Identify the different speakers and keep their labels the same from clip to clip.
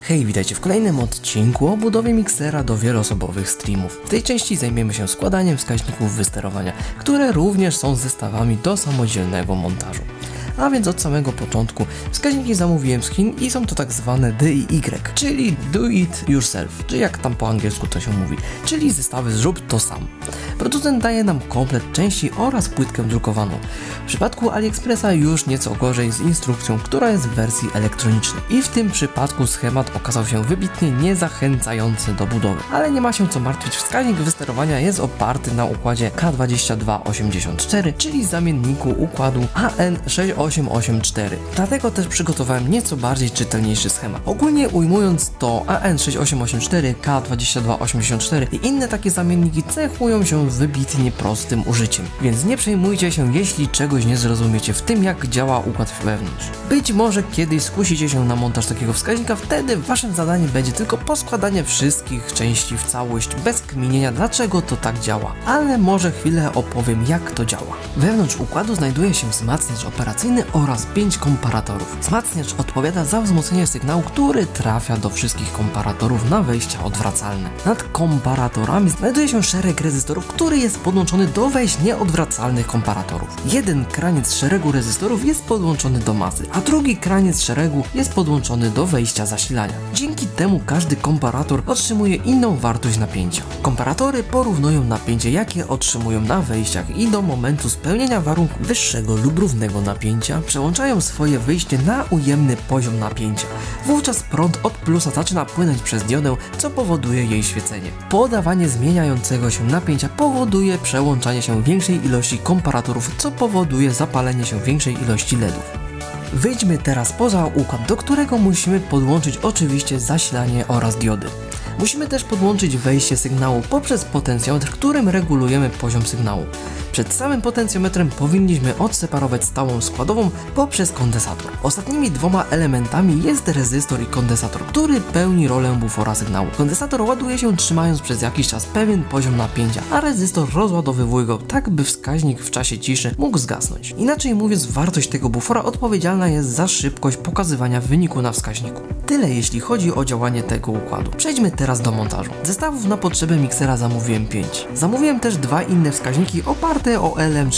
Speaker 1: Hej, witajcie w kolejnym odcinku o budowie miksera do wieloosobowych streamów. W tej części zajmiemy się składaniem wskaźników wysterowania, które również są zestawami do samodzielnego montażu. A więc od samego początku wskaźniki zamówiłem z Chin i są to tak zwane DIY, czyli Do It Yourself, czy jak tam po angielsku to się mówi, czyli zestawy zrób to sam. Producent daje nam komplet części oraz płytkę drukowaną. W przypadku AliExpressa już nieco gorzej z instrukcją, która jest w wersji elektronicznej. I w tym przypadku schemat okazał się wybitnie niezachęcający do budowy. Ale nie ma się co martwić, wskaźnik wysterowania jest oparty na układzie K2284, czyli zamienniku układu AN6884. Dlatego też przygotowałem nieco bardziej czytelniejszy schemat. Ogólnie ujmując, to AN6884, K2284 i inne takie zamienniki cechują się wybitnie prostym użyciem, więc nie przejmujcie się, jeśli czegoś nie zrozumiecie w tym, jak działa układ wewnątrz. Być może kiedyś skusicie się na montaż takiego wskaźnika, wtedy waszym zadaniem będzie tylko poskładanie wszystkich części w całość bez kminienia, dlaczego to tak działa. Ale może chwilę opowiem, jak to działa. Wewnątrz układu znajduje się wzmacniacz operacyjny oraz 5 komparatorów. Wzmacniacz odpowiada za wzmocnienie sygnału, który trafia do wszystkich komparatorów na wejścia odwracalne. Nad komparatorami znajduje się szereg rezystorów, który jest podłączony do wejść nieodwracalnych komparatorów. Jeden kraniec szeregu rezystorów jest podłączony do masy, a drugi kraniec szeregu jest podłączony do wejścia zasilania. Dzięki temu każdy komparator otrzymuje inną wartość napięcia. Komparatory porównują napięcie, jakie otrzymują na wejściach i do momentu spełnienia warunku wyższego lub równego napięcia przełączają swoje wyjście na ujemny poziom napięcia. Wówczas prąd od plusa zaczyna płynąć przez diodę, co powoduje jej świecenie. Podawanie zmieniającego się napięcia powoduje przełączanie się większej ilości komparatorów, co powoduje zapalenie się większej ilości LEDów. Wyjdźmy teraz poza układ, do którego musimy podłączyć oczywiście zasilanie oraz diody. Musimy też podłączyć wejście sygnału poprzez potencjometr, którym regulujemy poziom sygnału. Przed samym potencjometrem powinniśmy odseparować stałą składową poprzez kondensator. Ostatnimi dwoma elementami jest rezystor i kondensator, który pełni rolę bufora sygnału. Kondensator ładuje się trzymając przez jakiś czas pewien poziom napięcia, a rezystor rozładowywuje go tak, by wskaźnik w czasie ciszy mógł zgasnąć. Inaczej mówiąc, wartość tego bufora odpowiedzialna jest za szybkość pokazywania wyniku na wskaźniku. Tyle jeśli chodzi o działanie tego układu. Przejdźmy teraz do montażu. Zestawów na potrzeby miksera zamówiłem 5. Zamówiłem też dwa inne wskaźniki oparte o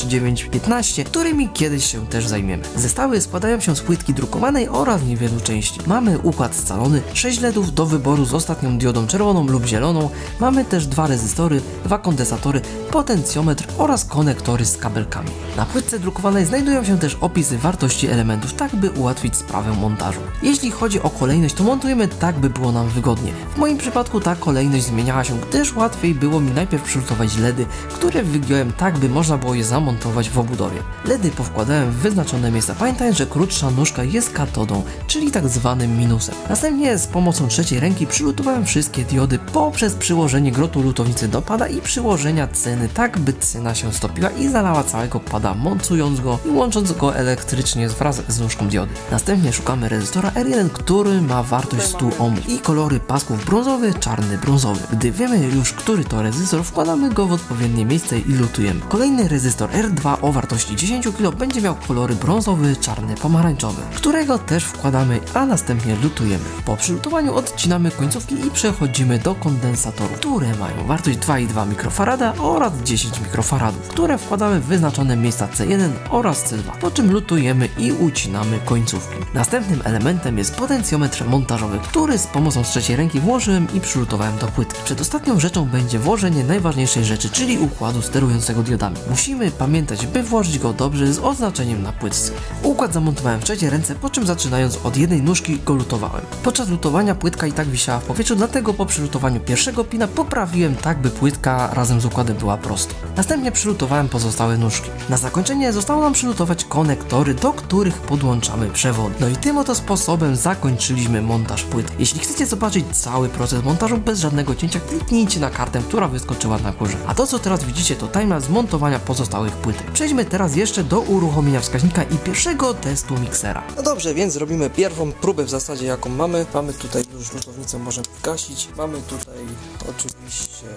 Speaker 1: LM3915, którymi kiedyś się też zajmiemy. Zestawy składają się z płytki drukowanej oraz niewielu części. Mamy układ scalony, 6 LEDów do wyboru z ostatnią diodą czerwoną lub zieloną. Mamy też 2 rezystory, 2 kondensatory, potencjometr oraz konektory z kabelkami. Na płytce drukowanej znajdują się też opisy wartości elementów, tak by ułatwić sprawę montażu. Jeśli chodzi o kolejność, to montujemy tak, by było nam wygodnie. W moim przypadku ta kolejność zmieniała się, gdyż łatwiej było mi najpierw przygotować LEDy, które wygiąłem tak, by można było je zamontować w obudowie. LEDy powkładałem w wyznaczone miejsca, pamiętając, że krótsza nóżka jest katodą, czyli tak zwanym minusem. Następnie z pomocą trzeciej ręki przylutowałem wszystkie diody poprzez przyłożenie grotu lutownicy do pada i przyłożenia cyny, tak by cyna się stopiła i zalała całego pada, mocując go i łącząc go elektrycznie wraz z nóżką diody. Następnie szukamy rezystora R1, który ma wartość 100 ohmów i kolory pasków brązowy, czarny, brązowy. Gdy wiemy już, który to rezystor, wkładamy go w odpowiednie miejsce i lutujemy. Kolejny rezystor R2 o wartości 10 kg będzie miał kolory brązowy, czarny, pomarańczowy, którego też wkładamy, a następnie lutujemy. Po przylutowaniu odcinamy końcówki i przechodzimy do kondensatorów, które mają wartość 2,2 mikrofarada oraz 10 mikrofaradów, które wkładamy w wyznaczone miejsca C1 oraz C2, po czym lutujemy i ucinamy końcówki. Następnym elementem jest potencjometr montażowy, który z pomocą z trzeciej ręki włożyłem i przylutowałem do płytki. Przedostatnią rzeczą będzie włożenie najważniejszej rzeczy, czyli układu sterującego diodami. Musimy pamiętać, by włożyć go dobrze z oznaczeniem na płytce. Układ zamontowałem w trzeciej ręce, po czym zaczynając od jednej nóżki go lutowałem. Podczas lutowania płytka i tak wisiała w powietrzu, dlatego po przylutowaniu pierwszego pina poprawiłem tak, by płytka razem z układem była prosto. Następnie przylutowałem pozostałe nóżki. Na zakończenie zostało nam przylutować konektory, do których podłączamy przewody. No i tym oto sposobem zakończyliśmy montaż płyt. Jeśli chcecie zobaczyć cały proces montażu bez żadnego cięcia, kliknijcie na kartę, która wyskoczyła na górze. A to, co teraz widzicie, to timelapse montowania pozostałych płytek. Przejdźmy teraz jeszcze do uruchomienia wskaźnika i pierwszego testu miksera. No dobrze, więc zrobimy pierwszą próbę w zasadzie, jaką mamy. Mamy tutaj już lutownicę, możemy gasić. Mamy tutaj oczywiście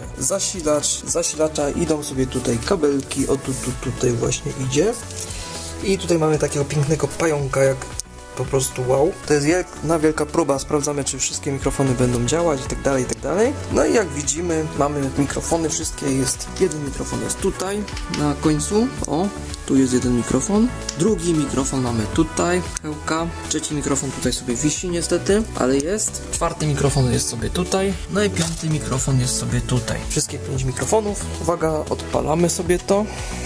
Speaker 1: zasilacza, idą sobie tutaj kabelki, o tutaj właśnie idzie. I tutaj mamy takiego pięknego pająka, jak po prostu wow. To jest jedna wielka próba, sprawdzamy, czy wszystkie mikrofony będą działać i tak dalej, i tak dalej. No i jak widzimy, mamy mikrofony wszystkie, jeden mikrofon jest tutaj, na końcu, o, tu jest jeden mikrofon, drugi mikrofon mamy tutaj, hełka, trzeci mikrofon tutaj sobie wisi niestety, ale jest, czwarty mikrofon jest sobie tutaj, no i piąty mikrofon jest sobie tutaj. Wszystkie 5 mikrofonów, uwaga, odpalamy sobie to.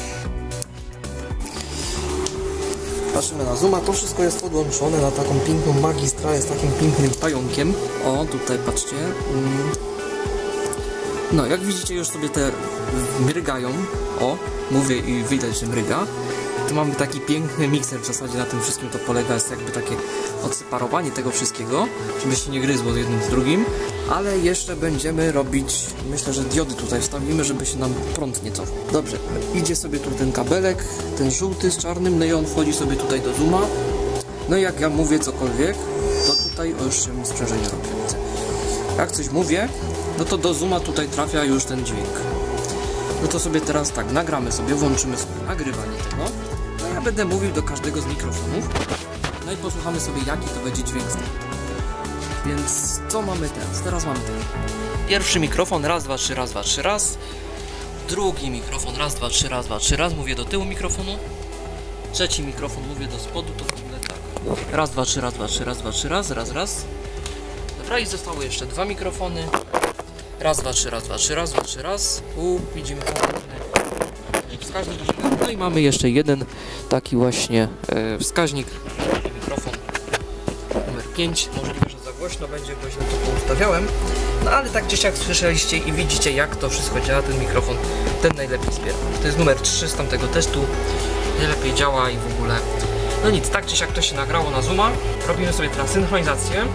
Speaker 1: Patrzymy na zooma, to wszystko jest podłączone na taką piękną magistralę z takim pięknym pająkiem. O, tutaj patrzcie. No, jak widzicie, już sobie te mrygają. O, mówię i widać, że mryga. Tu mamy taki piękny mikser, w zasadzie na tym wszystkim to polega, jest jakby takie odseparowanie tego wszystkiego, żeby się nie gryzło z jednym z drugim, ale jeszcze będziemy robić, myślę, że diody tutaj wstawimy, żeby się nam prąd nie cofał. Dobrze, idzie sobie tu ten kabelek, ten żółty z czarnym, no i on wchodzi sobie tutaj do zooma. No i jak ja mówię cokolwiek, to tutaj, o, już się mi sprzężenie robi. Jak coś mówię, no to do zooma tutaj trafia już ten dźwięk. No to sobie teraz tak, nagramy sobie, włączymy sobie nagrywanie tego. No ja będę mówił do każdego z mikrofonów. No i posłuchamy sobie, jaki to będzie dźwięk z tego. Więc co mamy teraz? Teraz mamy ten pierwszy mikrofon, raz, dwa, trzy, raz, dwa, trzy, raz. Drugi mikrofon, raz, dwa, trzy, raz, dwa, trzy, raz. Mówię do tyłu mikrofonu. Trzeci mikrofon, mówię do spodu, to wygląda tak. Raz, dwa, trzy, raz, dwa, trzy, raz, dwa, trzy, raz, raz, raz. Dobra, i zostały jeszcze 2 mikrofony. Raz, dwa, trzy, raz, dwa, trzy, raz, dwa, trzy, raz. Widzimy wskaźnik. No i mamy jeszcze jeden taki właśnie wskaźnik. Mikrofon numer 5. Możliwe, że za głośno będzie, bo źle to poustawiałem. No ale tak gdzieś jak słyszeliście i widzicie, jak to wszystko działa, ten mikrofon, ten najlepiej zbiera. To jest numer 3 z tamtego testu. Najlepiej działa i w ogóle. No nic, tak gdzieś jak to się nagrało na zooma. Robimy sobie teraz synchronizację,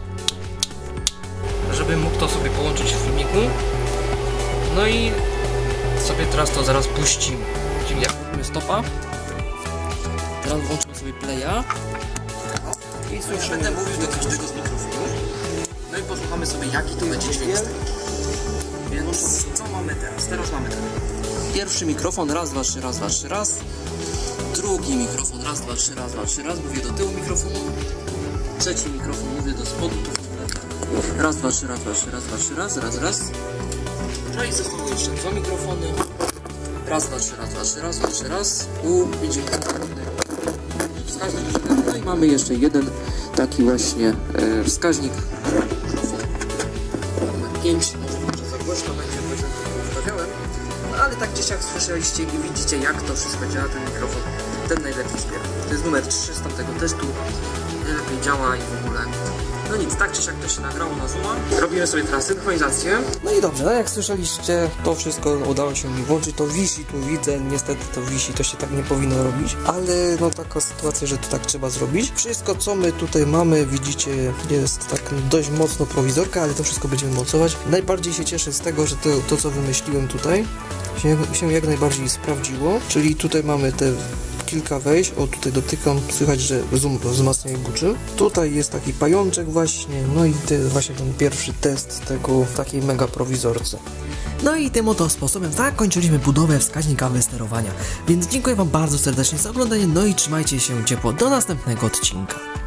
Speaker 1: żeby mógł to sobie połączyć w filmiku. No i sobie teraz to zaraz puścimy. Czyli jak robimy stopa, teraz włączymy sobie playa i słyszymy. Będę mówił do każdego z mikrofonów. No i posłuchamy sobie, jaki to będzie dźwięk z tego. Więc co mamy teraz? Teraz mamy ten pierwszy mikrofon, raz, dwa, trzy, raz, dwa, trzy, raz. Drugi mikrofon, raz, dwa, trzy, raz, dwa, trzy, raz. Mówię do tyłu mikrofonu. Trzeci mikrofon, mówię do spodu. To raz, dwa, trzy, raz, dwa, trzy, raz, dwa, trzy, raz, raz, raz. No i zostały jeszcze 2 mikrofony. Raz, dwa, trzy, raz, dwa, trzy, raz, dwa, trzy, raz. Widzimy wskaźnik. No i mamy jeszcze jeden taki właśnie wskaźnik. Numer 5. Może za głośno będzie, bo źle to ustawiałem. No ale tak gdzieś jak słyszeliście i widzicie, jak to wszystko działa, ten mikrofon, ten najlepiej zbiera. To jest numer 3 z tamtego testu. Najlepiej działa i w ogóle. No nic, tak czy siak to się nagrało na zooma. Robimy sobie teraz synchronizację. No i dobrze, no jak słyszeliście, to wszystko udało się mi włączyć. To wisi, tu widzę, niestety to wisi, to się tak nie powinno robić. Ale no taka sytuacja, że to tak trzeba zrobić. Wszystko co my tutaj mamy, widzicie, jest tak dość mocno prowizorka, ale to wszystko będziemy mocować. Najbardziej się cieszę z tego, że to co wymyśliłem tutaj się jak najbardziej sprawdziło. Czyli tutaj mamy te kilka wejść, o tutaj dotykam, słychać, że zoom wzmacnia i buczy. Tutaj jest taki pajączek właśnie, no i właśnie ten pierwszy test tego w takiej mega prowizorce. No i tym oto sposobem zakończyliśmy budowę wskaźnika wysterowania, więc dziękuję Wam bardzo serdecznie za oglądanie, no i trzymajcie się ciepło do następnego odcinka.